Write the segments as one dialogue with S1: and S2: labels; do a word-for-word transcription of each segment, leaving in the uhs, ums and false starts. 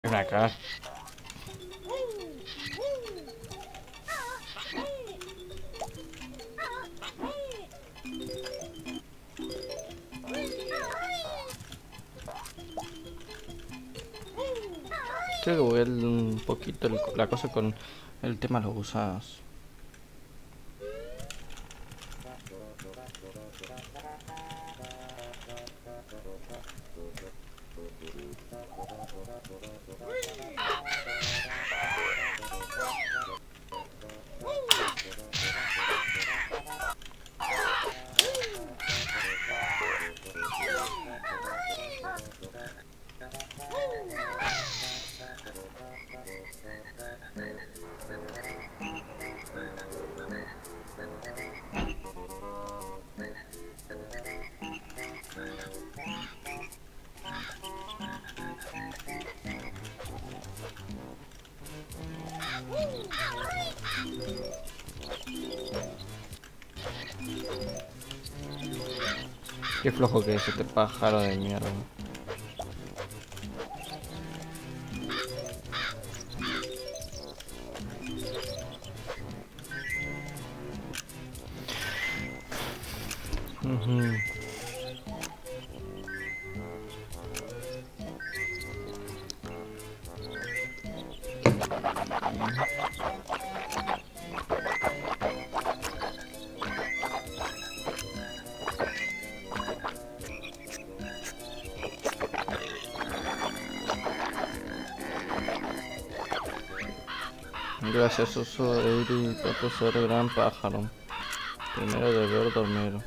S1: Ven acá. Creo que voy a ver un poquito el- la cosa con el tema de los gusanos. Qué flojo que es este pájaro de mierda. Ujú. Gracias, oso de Iri, por ser gran pájaro. Primero de ver dormero.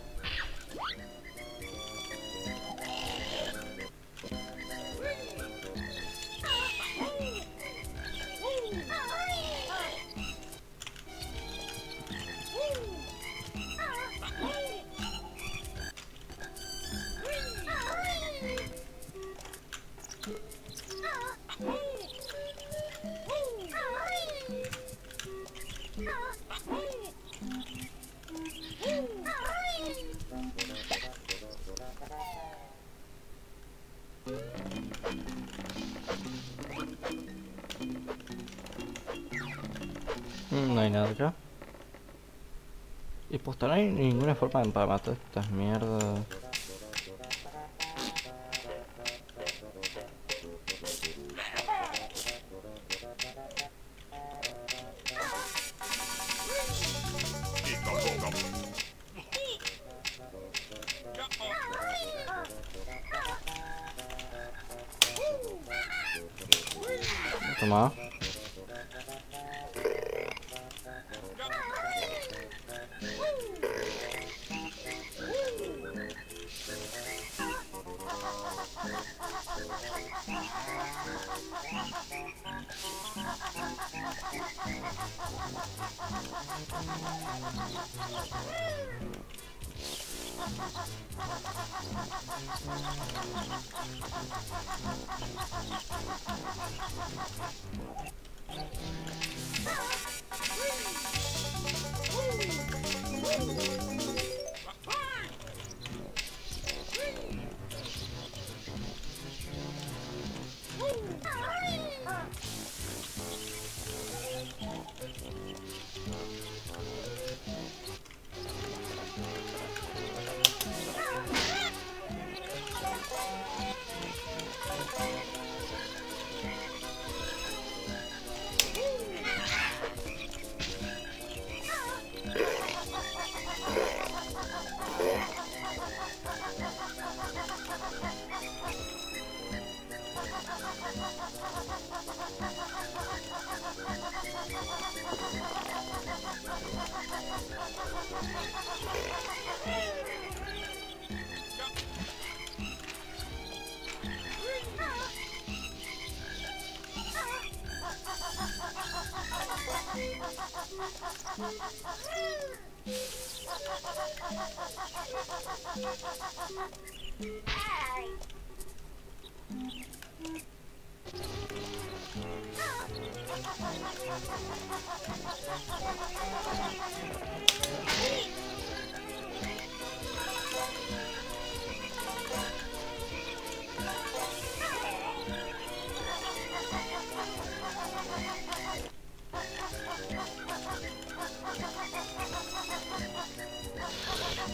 S1: Mm, no hay nada acá. Y pues no hay ninguna forma de- para matar estas mierdas. Toma.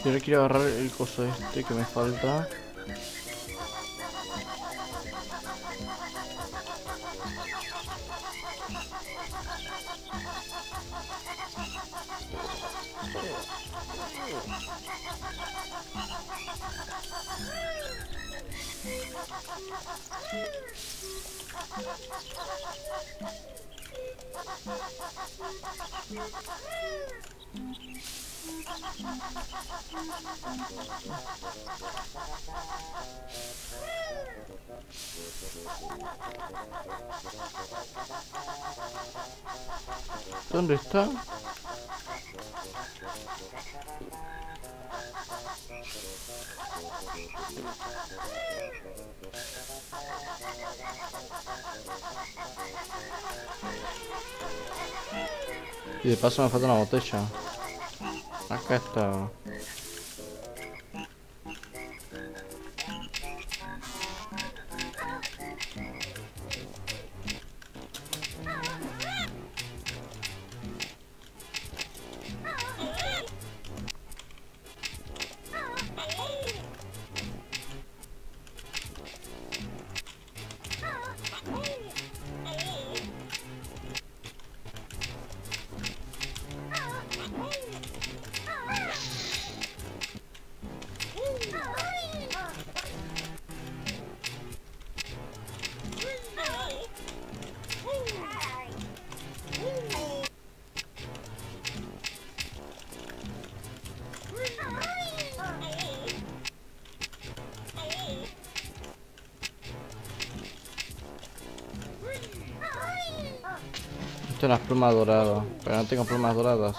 S1: Yo ahora quiero agarrar el coso este que me falta. ¿Dónde está? Y de paso me falta una botella. Acá está. Esto es las plumas doradas, pero no tengo plumas doradas.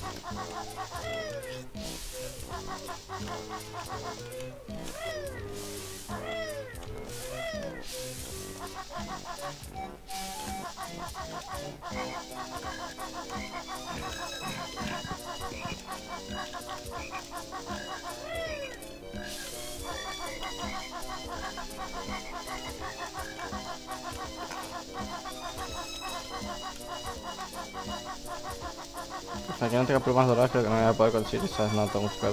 S1: Hasta que no tenga plumas doradas creo que no voy a poder conseguir esas notas musicales.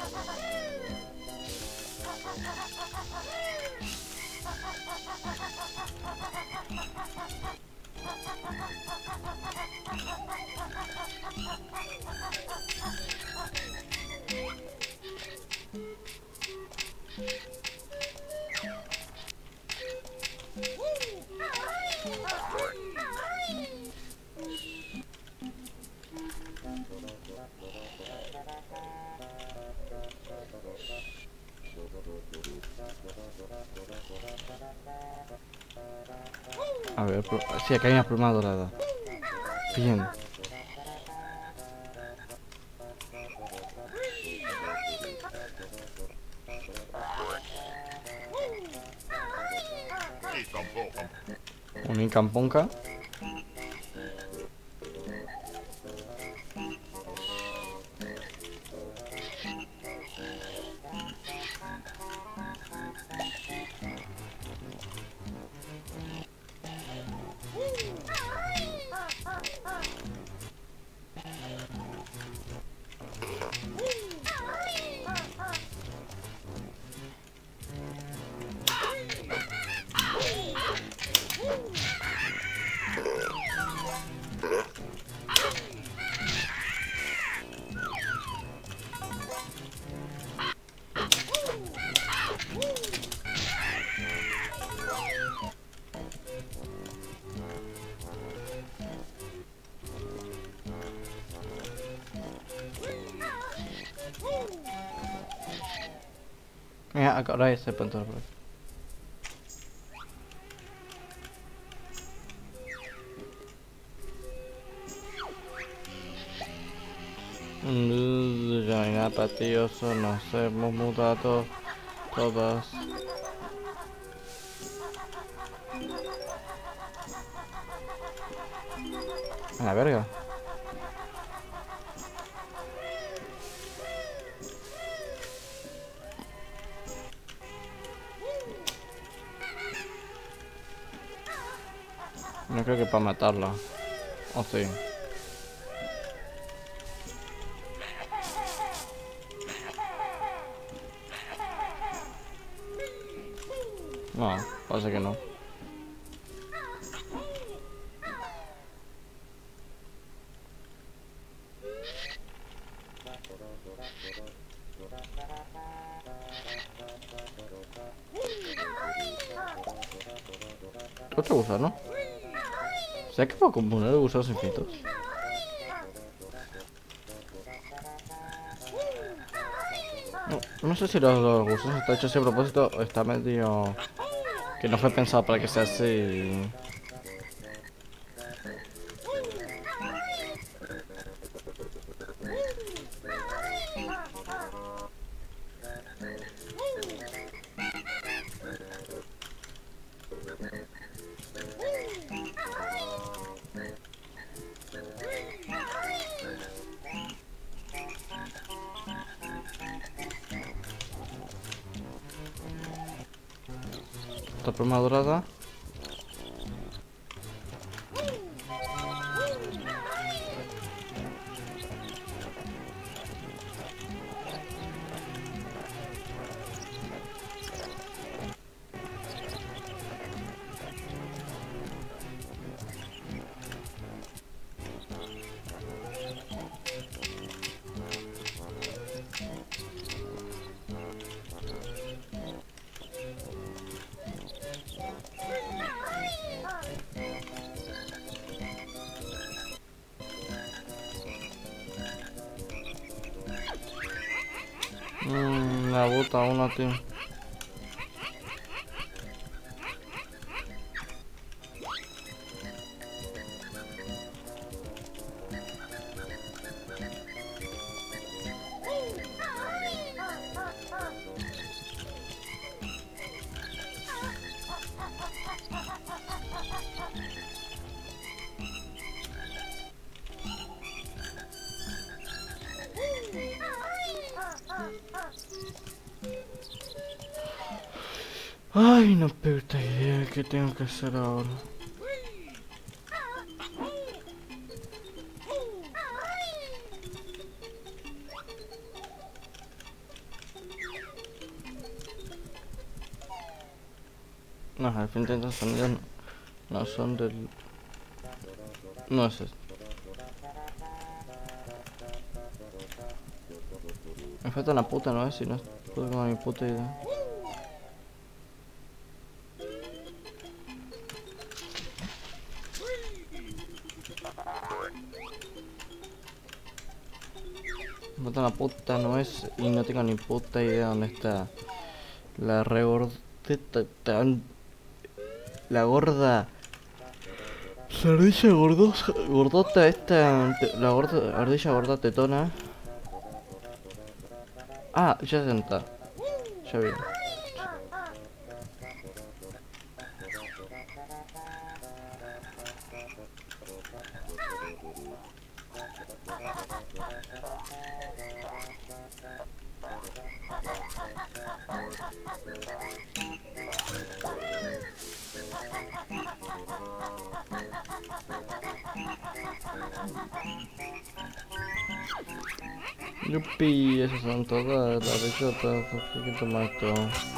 S1: A ver, sí, acá hay una pluma dorada. Bien. Un incamponca. Mira, acá ahora hay ese punto por aquí. Mm, ya no hay nada patioso, nos hemos mudado todas. A la verga. No creo que para matarla. O sí. No, parece que no. Otro gusano. ¿Sabes que puedo componer gusanos infinitos? No, no sé si los, los gusanos están hechos así a propósito o está medio... que no fue pensado para que sea así. Esta pluma dorada. Mmm, la bota una, tío. Ay, no puta idea qué tengo que hacer ahora. No, al fin de estos sonidos no, no son del... No es esto. Me falta una puta, no es si no tengo ni puta idea. Me falta una puta nuez y no tengo ni puta idea dónde está la regordeta tan... La gorda... La ardilla gordosa, gordota esta... te- La gorda, ardilla gorda tetona. Ah, ya se está. Ya vi. Yupi, esas son todas las bellotas. ¿Qué toma esto?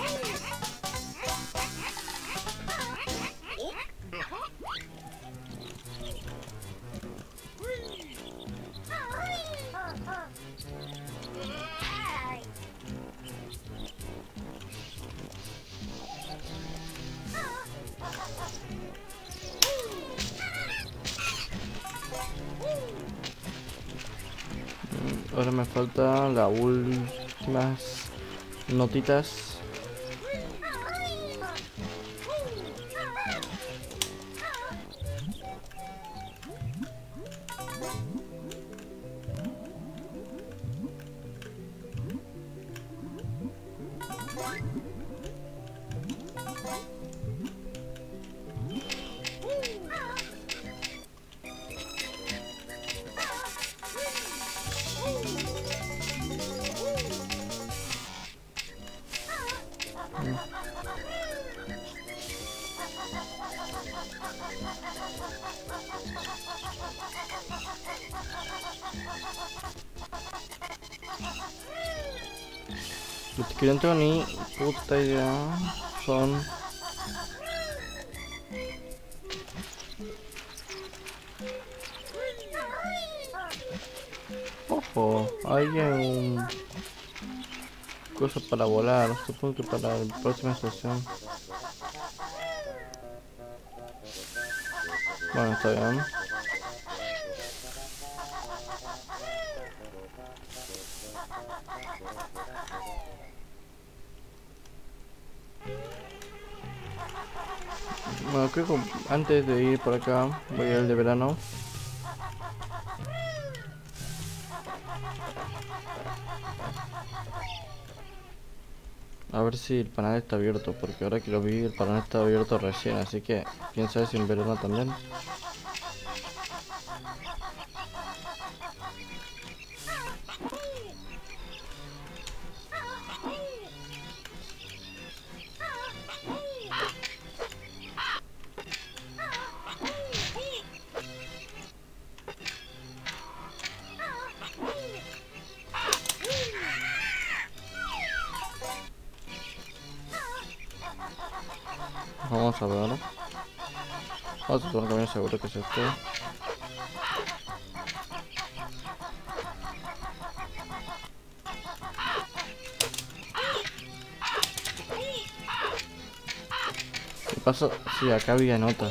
S1: Ahora me faltan las últimas notitas. Los que no tengo ni puta idea son abajo hay un... cosa para volar, supongo que para la próxima estación. Bueno, está bien. Bueno, creo que antes de ir por acá voy a ir al de verano. A ver si el panel está abierto, porque ahora que lo vi el panel está abierto recién, así que quién sabe si en verano también. Vamos a ver. Vamos a tomar un camino seguro que es este. ¿Qué pasó? Sí, acá había notas.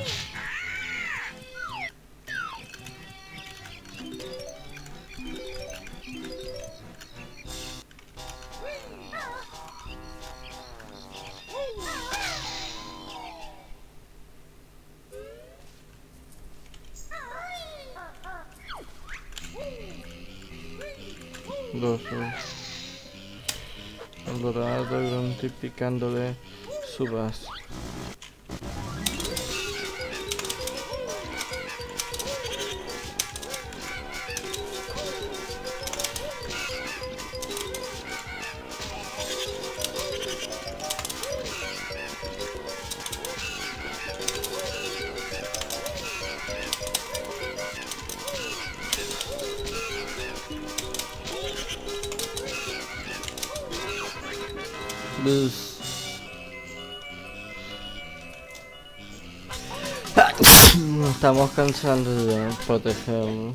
S1: Dos. El dorado, Grunty picándole subas. Estamos cansando de protegerlo.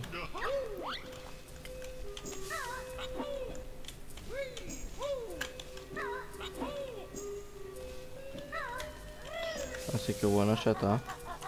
S1: Así que bueno, ya está.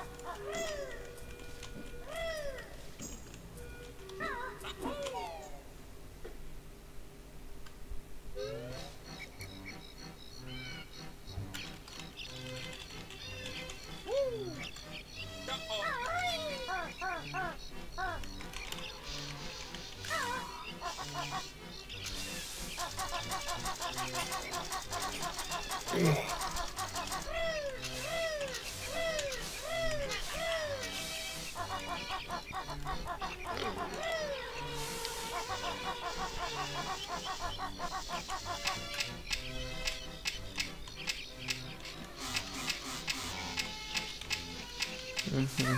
S1: Uh-huh.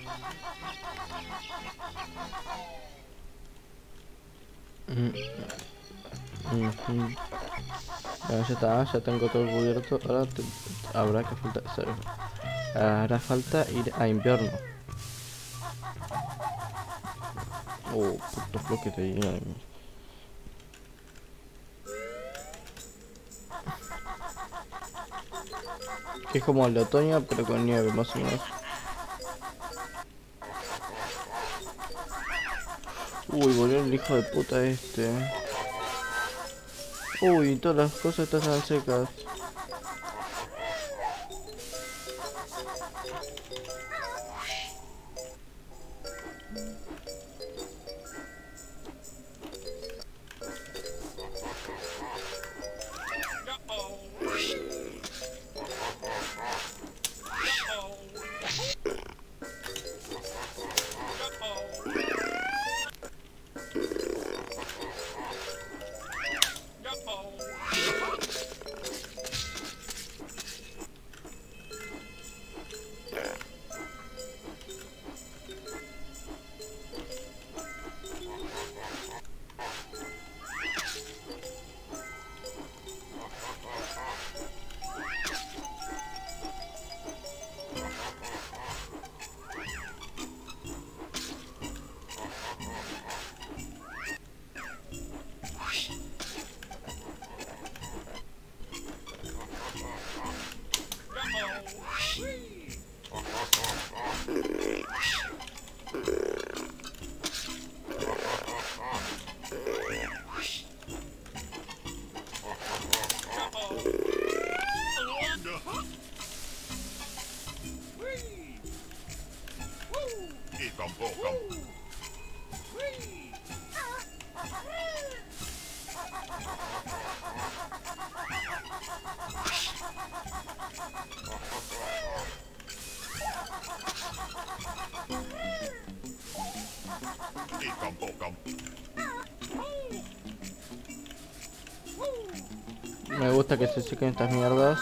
S1: Mm. Uh-huh. Bueno, ya está, ya tengo todo cubierto. Ahora te, habrá que falta, hará falta ir a invierno. Oh, puto bloque de hielo. Que es como el de otoño, pero con nieve, más o menos. Uy, volvió el hijo de puta este. Uy, todas las cosas están secas. Me gusta que se sequen estas mierdas.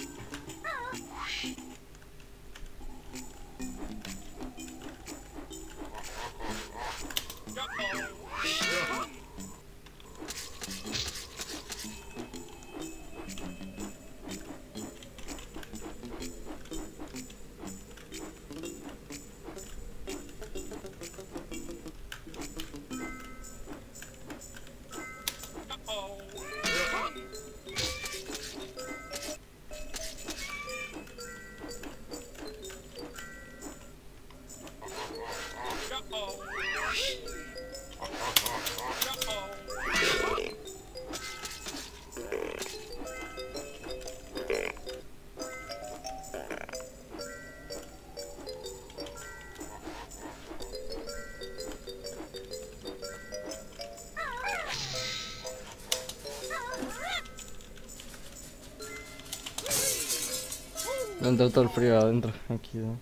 S1: Entra todo el frío adentro, aquí, ¿no?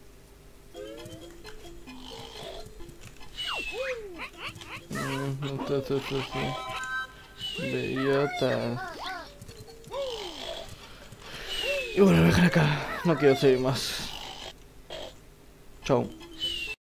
S1: Mm, esto, esto, esto, esto. Bellotas. Y bueno, voy a dejar acá. No quiero seguir más. Chao.